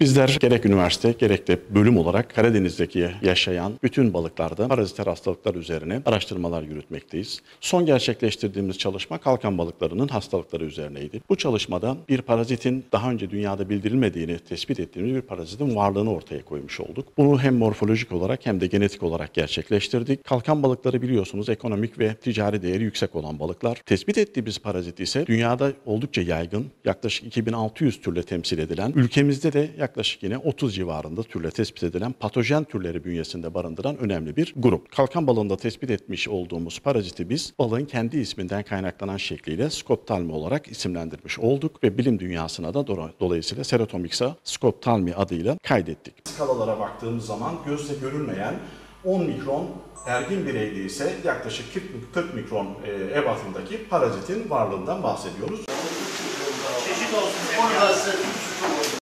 Bizler gerek üniversite gerek de bölüm olarak Karadeniz'deki yaşayan bütün balıklarda paraziter hastalıklar üzerine araştırmalar yürütmekteyiz. Son gerçekleştirdiğimiz çalışma kalkan balıklarının hastalıkları üzerineydi. Bu çalışmada bir parazitin daha önce dünyada bildirilmediğini tespit ettiğimiz bir parazitin varlığını ortaya koymuş olduk. Bunu hem morfolojik olarak hem de genetik olarak gerçekleştirdik. Kalkan balıkları biliyorsunuz ekonomik ve ticari değeri yüksek olan balıklar. Tespit ettiğimiz parazit ise dünyada oldukça yaygın, yaklaşık 2600 türle temsil edilen, ülkemizde de yaklaşık yine 30 civarında türle tespit edilen patojen türleri bünyesinde barındıran önemli bir grup. Kalkan balığında tespit etmiş olduğumuz paraziti biz balığın kendi isminden kaynaklanan şekliyle Scoptalmi olarak isimlendirmiş olduk ve bilim dünyasına da dolayısıyla Ceratomixa scoptalmi adıyla kaydettik. Skalalara baktığımız zaman gözle görülmeyen 10 mikron, ergin bireyde ise yaklaşık 40 mikron ebatındaki parazitin varlığından bahsediyoruz. Çeşit olsun.